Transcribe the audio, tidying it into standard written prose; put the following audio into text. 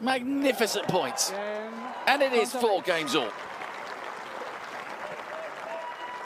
Magnificent points. And it is 4 games all.